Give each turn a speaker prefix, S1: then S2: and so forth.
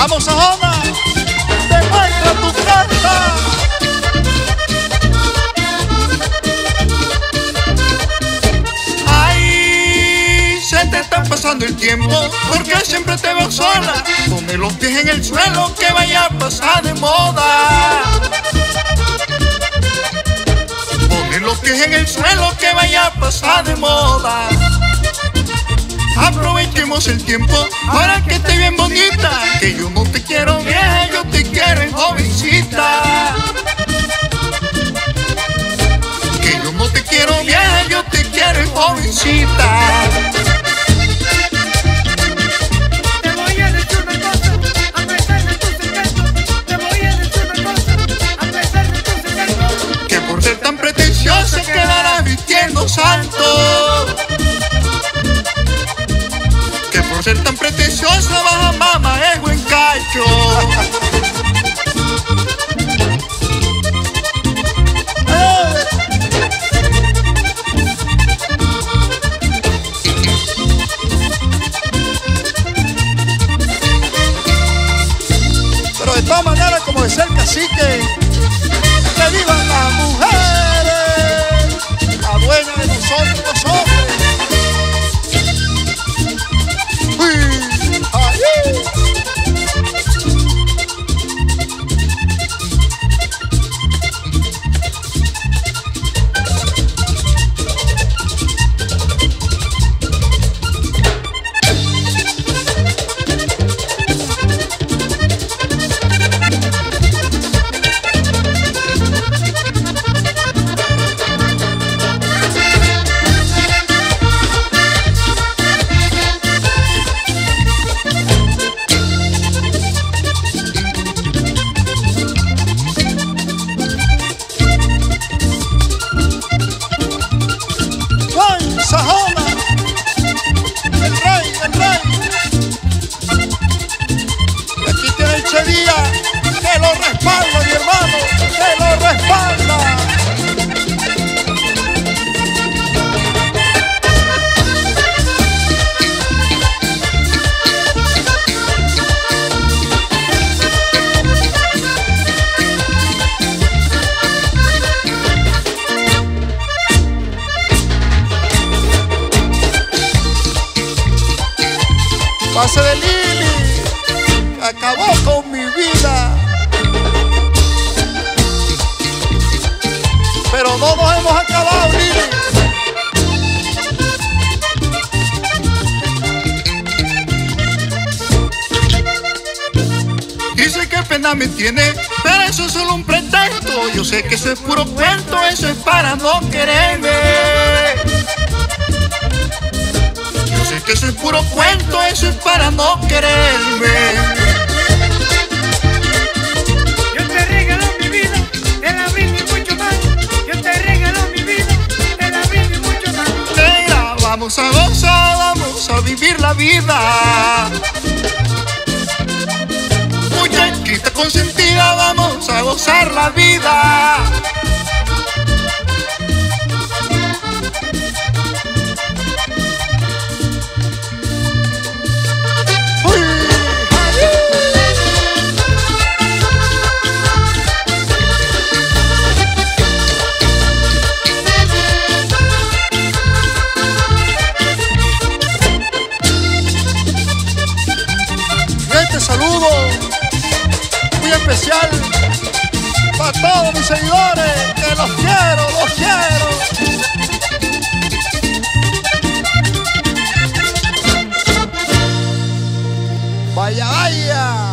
S1: Vamos a Jona, demuestra tu carta.
S2: Ay, se te está pasando el tiempo, porque siempre te veo sola. Pone los pies en el suelo, que vaya a pasar de moda. Pone los pies en el suelo, que vaya a pasar de moda. Aprovechemos el tiempo, ahora que estés bien bonita. Que yo no te quiero vieja, yo te quiero jovencita. Que yo no te quiero vieja, yo te quiero jovencita.
S3: Te voy a decir una cosa, a pesar de tu secreto. Te voy a decir una cosa, a pesar de tu secreto.
S2: Que por ser tan pretenciosa quedarás vistiendo santo. Por ser tan pretenciosa vas a mamá ego en cacho.
S1: Pero de todas maneras, como decía el cacique, que vivan las mujeres, la dueña de nosotros los hombres. Sajona, el rey, y aquí tiene el Chedía, que lo respalda, mi hermano, que lo respalda. Pase de Lili, acabó con mi vida. Pero no nos hemos acabado, Lili.
S2: Dice que pena me tiene, pero eso es solo un pretexto. Yo sé que eso es puro cuento, eso es para no quererme. Que eso es puro cuento, eso es para no quererme.
S3: Yo te regalo mi vida, te la brindo y mucho más. Yo te regalo mi vida, te la brindo y mucho más.
S2: Mira, vamos a gozar, vamos a vivir la vida. Muchachita consentida, vamos a gozar la vida.
S1: Saludo muy especial para todos mis seguidores, que los quiero, los quiero. Vaya, vaya.